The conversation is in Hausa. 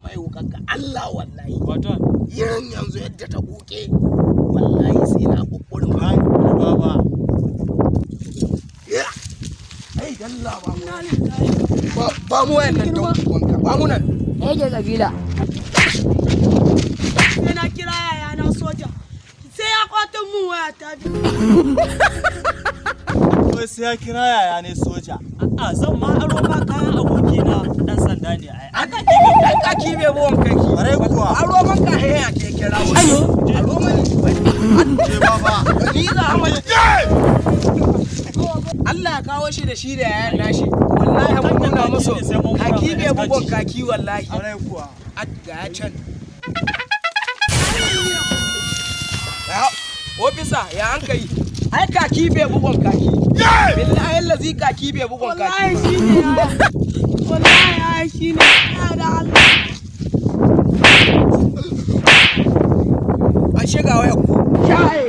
mai wukanka Allah wallahi wato yanzu yadda ta buke wallahi sai na kokurin baba ai dalla ba mu wayannan dan uwanka ba mu nan yake kabila sai na kira yaya na soja sai ya kwatan mu waya ta sai ya kira yaya ne soja a'a zan ma aro ma kayan abokina dan sanda ne ai an ka kibe buwan kanki bare kuwa aro man ka haya ke kira ayo aro man ce baba ni za mu Allah ya kawo shi da shi da yayan nashi wallahi mun nuna musu kaki bai bugun kaki wallahi bare kuwa ga ya can ofisa ya an kai ai kaki bai bugun kaki billahi lazi kaki bai bugun kaki wallahi shine yaya wallahi yaya shine ya da Allah a shiga waya ku